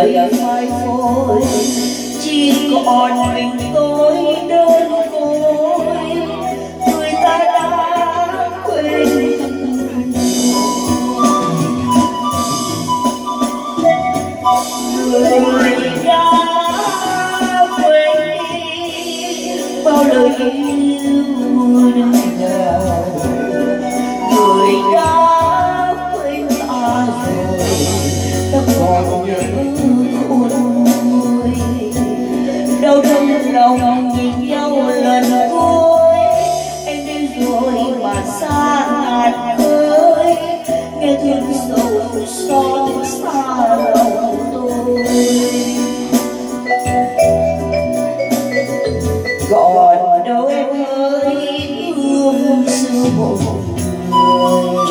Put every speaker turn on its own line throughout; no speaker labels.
đây phai phôi, chỉ còn mình tôi đơn côi. Người ta đã quên, người đã quên bao lời yêu đời nào. Người đã quên ta rồi, ta còn nhớ khôn nguôi. Đau trong lòng nhìn nhau lần cuối, em đi rồi mà xa ngàn ơi. Nghe thương sầu xót xa lòng tôi. Còn đâu em ơi hương xưa một người,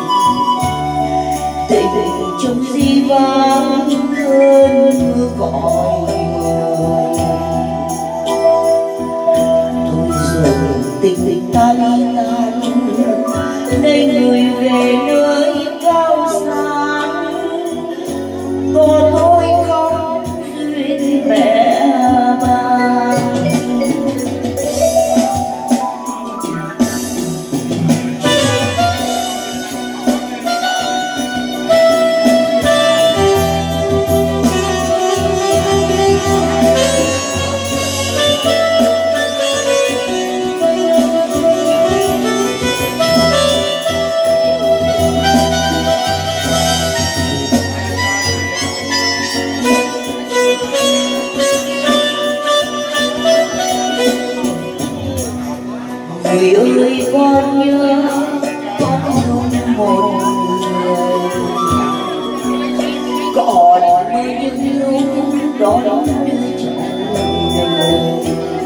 tình trong di vang hơn mưa gọi người. Thôi rồi tình ta ly tan, đây người về nơi cao sang. Còn thôi không duyên mẹ mang. Người ơi con nhớ con không một người, còn mơ những lúc đó đưa trời.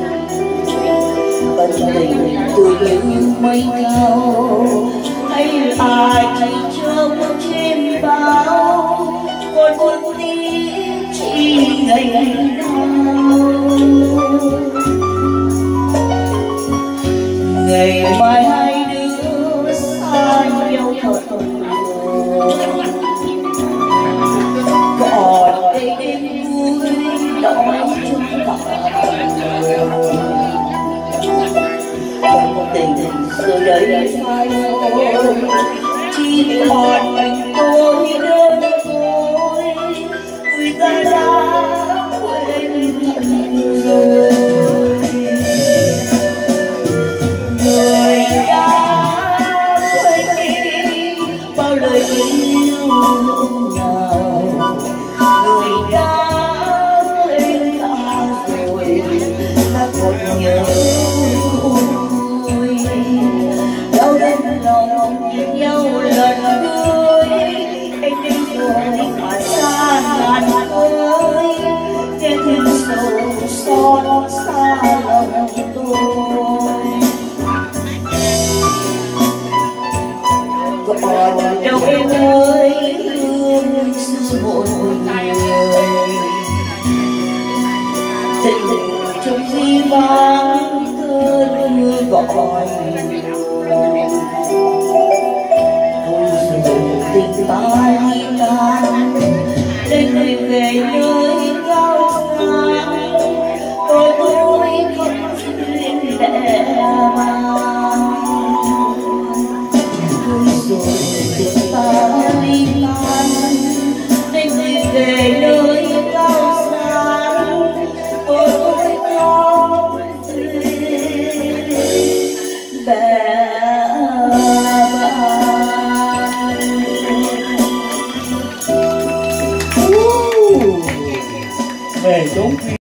Ân tình tôi như mây cao, hay ai chỉ trong chim bao. Còn con tim chỉ ngày nào, ngày mai hai đứa xa nhau thật buồn. Còn đây đêm vui đói chung cả người. Còn tình giờ đây phai phôi, chỉ còn mình tôi đơn côi. Người ta đã quên thật rồi. Người đã quên bao lời yêu nào. Người đã quên ta rồi, ta còn nhớ vui. Đau đớn lòng nhìn nhau lần cuối, em đi rồi mà xa ngàn ơi. Nghe thêm sầu xót xa lòng tôi. Còn đâu em ơi hương xưa một người, tình trong di vang cơn mưa gọi. Thôi rồi tình ta ly tan, đây người về nơi cao sang. Tôi không duyên lẽ mang. Rồi tình ta ly tan, đây người về nơi cao sang. Tôi không duyên bè mang. Về chốn